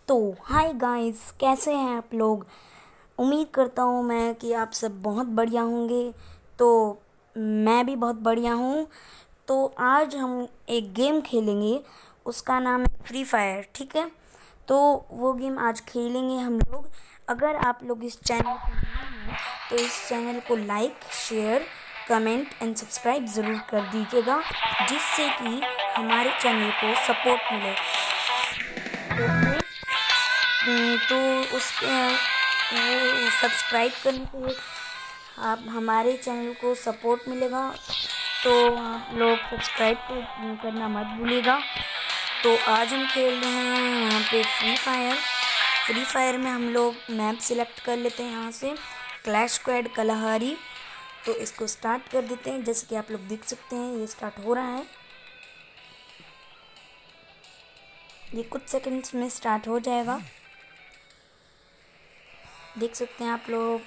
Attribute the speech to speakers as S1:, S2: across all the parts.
S1: तो hi guys, कैसे हैं आप लोग। उम्मीद करता हूँ मैं कि आप सब बहुत बढ़िया होंगे। तो मैं भी बहुत बढ़िया हूँ। तो आज हम एक गेम खेलेंगे, उसका नाम है फ्री फायर। ठीक है, तो वो गेम आज खेलेंगे हम लोग। अगर आप लोग इस चैनल पर नए हैं तो इस चैनल को like, share, comment and subscribe ज़रूर कर दीजिएगा, जिससे कि हमारे चैनल को सपोर्ट मिले। तो उस वो सब्सक्राइब करने से आप हमारे चैनल को सपोर्ट मिलेगा। तो आप लोग सब्सक्राइब करना मत भूलिएगा। तो आज हम खेल रहे हैं यहाँ पे फ्री फायर में हम लोग मैप सिलेक्ट कर लेते हैं यहाँ से, क्लैश स्क्वाड कलाहारी। तो इसको स्टार्ट कर देते हैं। जैसे कि आप लोग देख सकते हैं ये स्टार्ट हो रहा है, ये कुछ सेकंड्स में स्टार्ट हो जाएगा। देख सकते हैं आप लोग।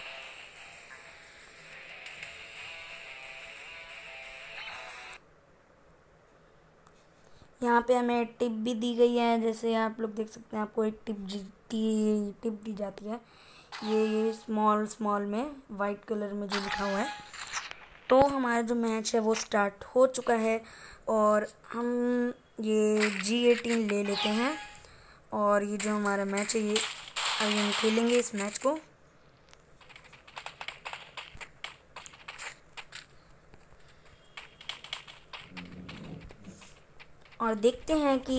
S1: यहाँ पे हमें टिप भी दी गई है, जैसे आप लोग देख सकते हैं आपको एक टिप दी जाती है। ये स्मॉल में वाइट कलर में जो लिखा हुआ है। तो हमारा जो मैच है वो स्टार्ट हो चुका है और हम ये G18 ले लेते हैं। और ये जो हमारा मैच है ये अभी हम खेलेंगे इस मैच को। और देखते हैं कि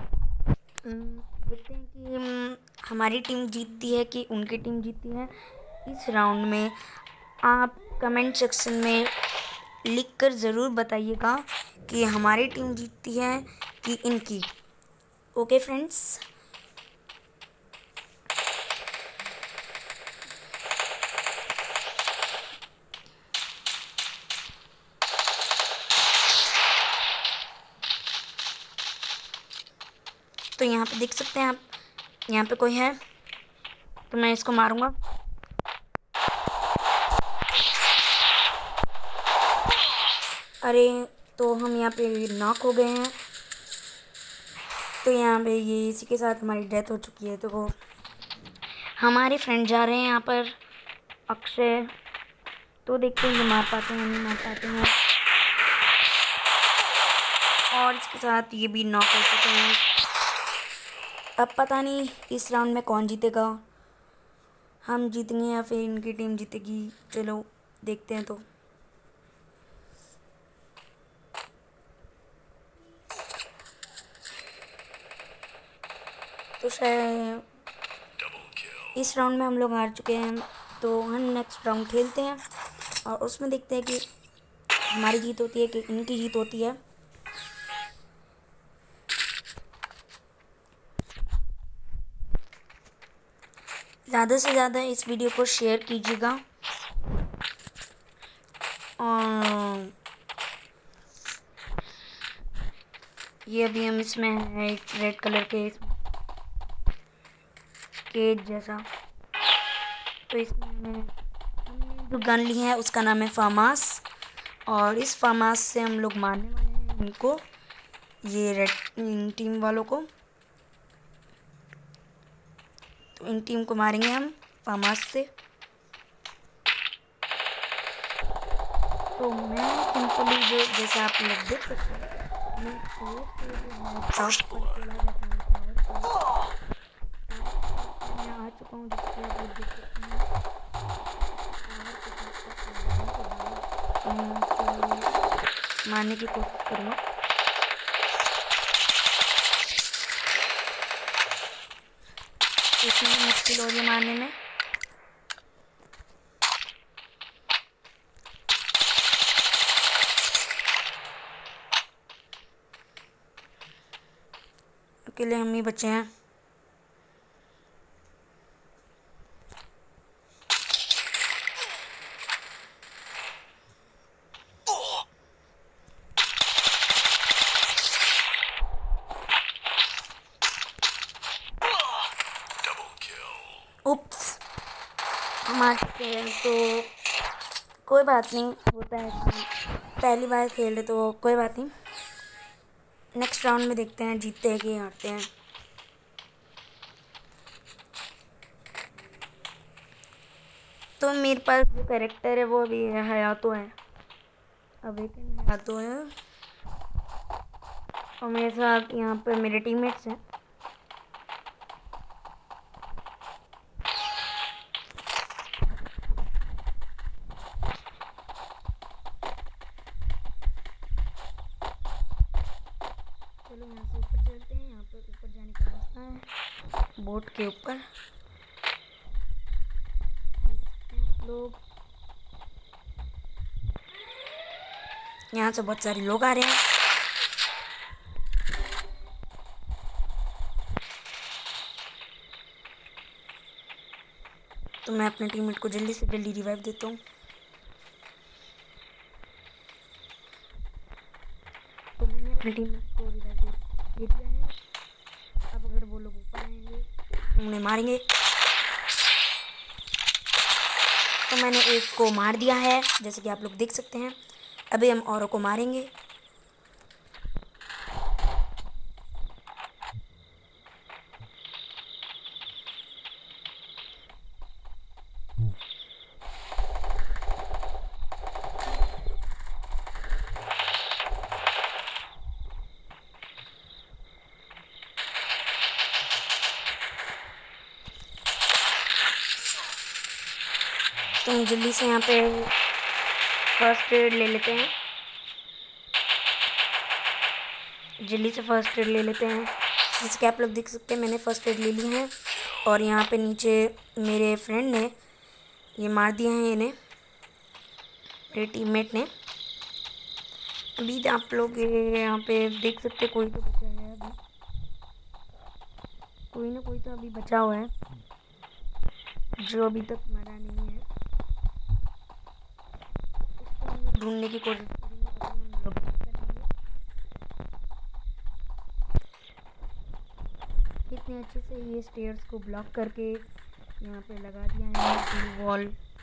S1: हमारी टीम जीतती है कि उनकी टीम जीतती है। इस राउंड में आप कमेंट सेक्शन में लिखकर ज़रूर बताइएगा कि हमारी टीम जीतती है कि इनकी। ओके फ्रेंड्स, तो यहाँ पे देख सकते हैं आप, यहाँ पे कोई है तो मैं इसको मारूंगा। अरे, तो हम यहाँ पे नॉक हो गए हैं। तो यहाँ पे ये इसी के साथ हमारी डेथ हो चुकी है। तो वो हमारे फ्रेंड जा रहे हैं यहाँ पर, अक्षय। तो देखते हैं ये मार पाते हैं नहीं मार पाते हैं। और इसके साथ ये भी नॉक हो चुके हैं। अब पता नहीं इस राउंड में कौन जीतेगा, हम जीतेंगे या फिर इनकी टीम जीतेगी। चलो देखते हैं। तो शायद इस राउंड में हम लोग हार चुके हैं। तो हम नेक्स्ट राउंड खेलते हैं और उसमें देखते हैं कि हमारी जीत होती है कि इनकी जीत होती है। ज़्यादा से ज़्यादा इस वीडियो को शेयर कीजिएगा। और ये अभी हम इसमें है एक रेड कलर के केज जैसा। तो इसमें हमने जो गन ली है उसका नाम है फार्मास। और इस फार्मास से हम लोग मारने वाले हैं इनको, ये रेड टीम वालों को। तो इन टीम को मारेंगे हम फार्मास से। तो मैं सिंपली जो जैसे आप लोग देख सकते हैं मैं टॉप पर चला जाता हूँ। मैं आ चुका हूँ, जिससे आप लोग देख सकते हैं। मारने की कोशिश करूँगा। इसमें मुश्किल हो रही है मारने में। अकेले हम ही बचे हैं। उप्स, हम आ चुके हैं। तो कोई बात नहीं, होता है, पहली बार खेल रहे तो कोई बात नहीं। नेक्स्ट राउंड में देखते हैं जीतते हैं कि हारते हैं। तो मेरे पास जो कैरेक्टर है वो अभी हयातो है, अवेकन हयातो है, और मेरे साथ यहाँ पे मेरे टीममेट्स हैं। चलो यहाँ से ऊपर चलते हैं, यहाँ पर ऊपर जाने का रास्ता है बोट के ऊपर। आप लोग यहाँ से बहुत सारे लोग आ रहे हैं। तो मैं अपने टीममेट को जल्दी से जल्दी रिवाइव देता हूँ। तो मैंने अपने टीममेट को रिवाइव दे दिया है। अब अगर वो लोग ऊपर आएंगे तो उन्हें मारेंगे। तो मैंने एक को मार दिया है, जैसे कि आप लोग देख सकते हैं। अभी हम औरों को मारेंगे। तो हम जल्दी से यहाँ पे फर्स्ट एड ले लेते हैं। जैसे कि आप लोग देख सकते हैं मैंने फर्स्ट एड ले ली है। और यहाँ पे नीचे मेरे फ्रेंड ने ये मार दिया है इन्हें, मेरे टीममेट ने। अभी आप लोग यहाँ पे देख सकते हैं कोई तो बचा है, अभी कोई ना कोई तो अभी बचा हुआ है जो अभी तक मरा नहीं है। ढूंढने की कोशिश करेंगे। कितने अच्छे से ये स्टेयर्स को ब्लॉक करके यहाँ पे लगा दिया है वॉल।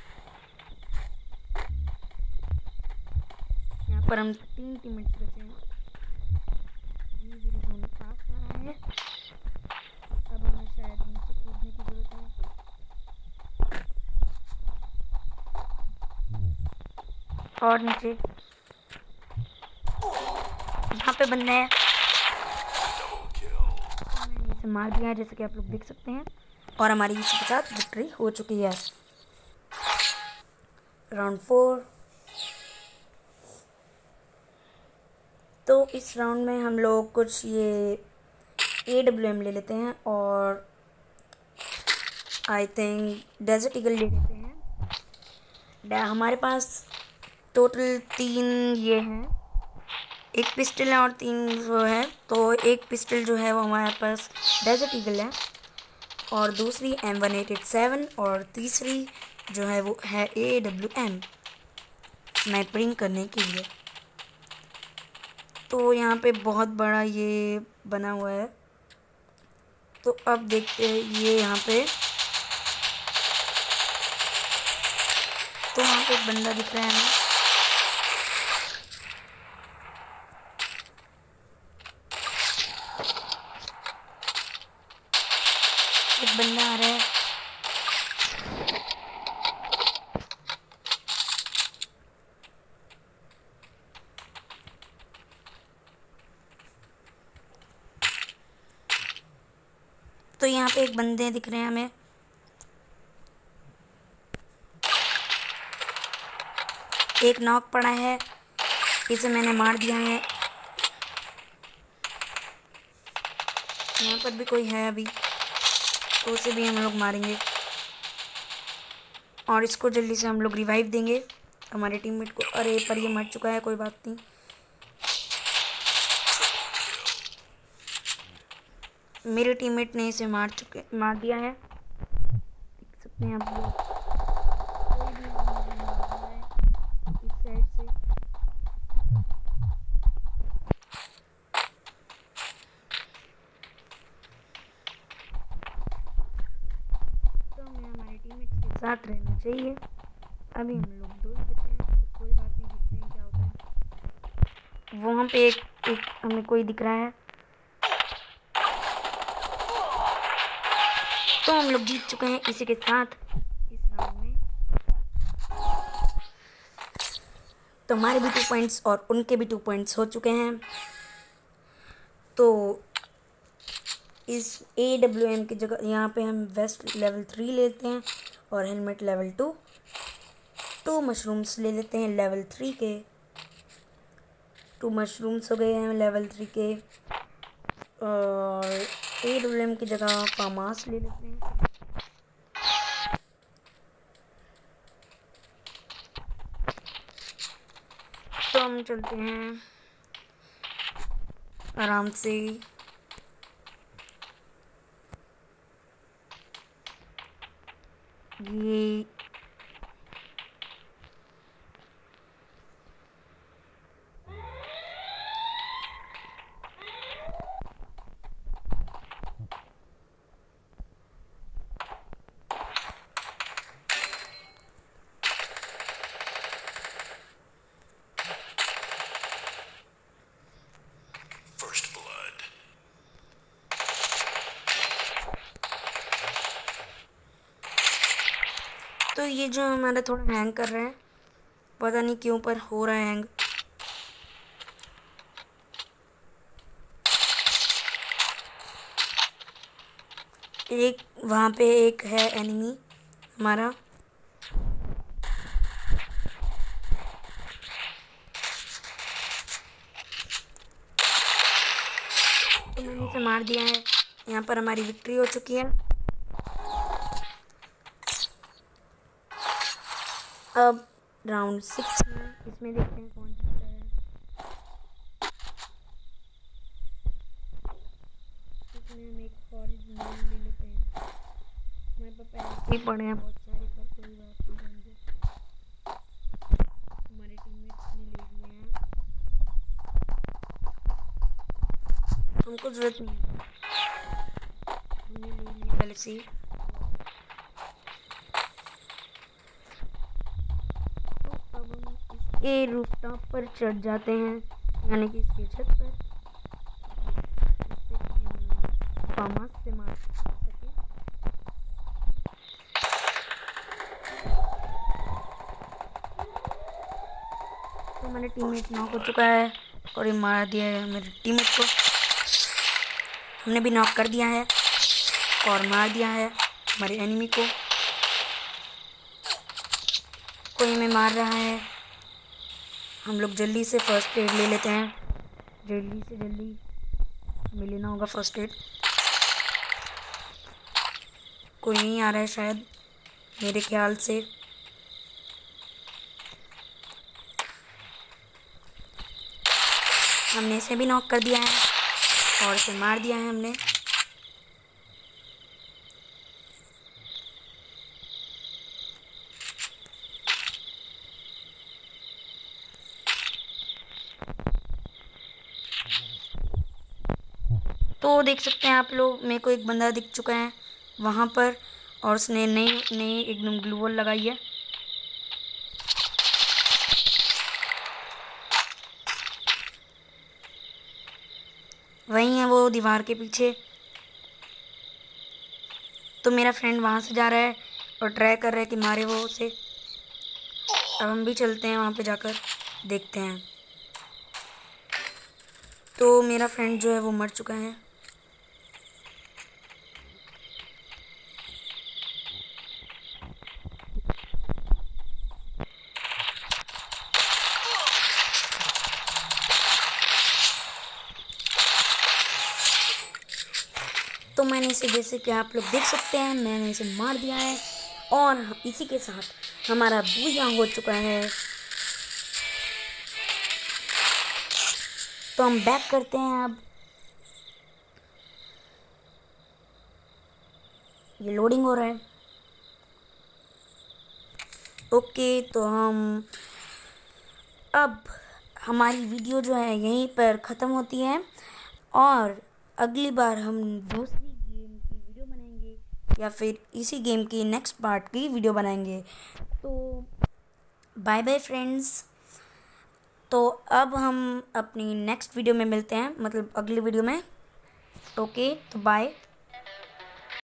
S1: यहाँ पर हम 3 टीममेट्स बचे हैं। धीरे धीरे जोन पास आ रहा है। अब हमें शायद नीचे कूदने की जरूरत है। और नीचे यहाँ पे बंदा है, तो मैंने इसे मार दिया है जैसे कि आप लोग देख सकते हैं। और हमारी इसी के साथ विक्ट्री हो चुकी है। राउंड 4। तो इस राउंड में हम लोग कुछ ये AWM ले लेते हैं और आई थिंक डेजर्ट ईगल ले लेते हैं। हमारे पास टोटल 3 ये हैं, एक पिस्टल है और 3 वो है। तो एक पिस्टल जो है वो हमारे पास डेजर्ट ईगल है, और दूसरी M187, और तीसरी जो है वो है AWM स्नाइपरिंग करने के लिए। तो यहाँ पे बहुत बड़ा ये बना हुआ है। तो अब देखते हैं ये यहाँ पे, तो वहाँ पे एक बंदा दिख रहा है हमें। एक बंदा आ रहा है। तो यहाँ पे एक बंदे दिख रहे हैं हमें। एक नॉक पड़ा है, इसे मैंने मार दिया है। यहाँ पर भी कोई है अभी, तो उसे भी हम लोग मारेंगे और इसको जल्दी से हम लोग रिवाइव देंगे हमारे टीममेट को। अरे पर ये मर चुका है, कोई बात नहीं। मेरे टीममेट ने इसे मार दिया है, देख सकते हैं आप लोग। कोई भी इस साइड से। तो हमें हमारे टीममेट के साथ रहना चाहिए। अभी हम लोग 2 बचे हैं, तो कोई बात नहीं, देखते हैं क्या होता है। वहाँ पे एक हमें कोई दिख रहा है। तो हम लोग जीत चुके हैं इसी के साथ इस राउंड में। तो हमारे भी 2 पॉइंट्स और उनके भी 2 पॉइंट्स हो चुके हैं। तो इस AWM की जगह यहाँ पे हम वेस्ट लेवल 3 लेते हैं और हेलमेट लेवल 2। 2 मशरूम्स ले लेते हैं लेवल 3 के। 2 मशरूम्स हो गए हैं लेवल 3 के। और AWM की जगह फार्मास ले लेते हैं। तो हम चलते हैं आराम से। ये तो ये जो हमारा थोड़ा हैंग कर रहा है, पता नहीं क्यों पर हो रहा है हैंग। एक वहाँ पे एक है एनिमी हमारा। तो मैंने इसे मार दिया है। यहाँ पर हमारी विक्ट्री हो चुकी है। अब राउंड 6 में इसमें देखते हैं कौन जीतता है। इसमें हम एक फॉरेस्ट मेन ले लेते हैं। हमारे पास पैसे पड़े हैं बहुत सारे, पर कोई बात नहीं, समझे। हमारे टीममेट्स ने ले लिए हैं, हमको जरूरत नहीं है, हमने ले लिया पहले से। ये रूफटॉप पर चढ़ जाते हैं, यानी कि इसके छत पर, जिससे कि हम फार्मस से मार सकें। तो हमारे टीममेट नॉक हो चुका है और ये मार दिया है मेरे टीममेट को। हमने भी नॉक कर दिया है और मार दिया है हमारे एनिमी को। कोई हमें मार रहा है, हम लोग जल्दी से फर्स्ट एड ले लेते हैं। जल्दी से जल्दी हमें लेना होगा फर्स्ट एड। कोई नहीं आ रहा है शायद, मेरे ख्याल से। हमने इसे भी नॉक कर दिया है और इसे मार दिया है हमने। तो देख सकते हैं आप लोग, मेरे को एक बंदा दिख चुका है वहाँ पर और उसने नई एकदम ग्लू वॉल लगाई है। वहीं है वो दीवार के पीछे। तो मेरा फ्रेंड वहाँ से जा रहा है और ट्राई कर रहा है कि मारे वो उसे। अब हम भी चलते हैं वहाँ पे, जाकर देखते हैं। तो मेरा फ्रेंड जो है वो मर चुका है। तो मैंने इसे, जैसे कि आप लोग देख सकते हैं, मैंने इसे मार दिया है और इसी के साथ हमारा बूया हो चुका है। तो हम बैक करते हैं। अब ये लोडिंग हो रहा है। ओके, तो हम अब हमारी वीडियो जो है यहीं पर ख़त्म होती है और अगली बार हम दूसरी गेम की वीडियो बनाएंगे या फिर इसी गेम की नेक्स्ट पार्ट की वीडियो बनाएंगे। तो बाय बाय फ्रेंड्स। तो अब हम अपनी नेक्स्ट वीडियो में मिलते हैं, मतलब अगली वीडियो में। ओके, तो बाय।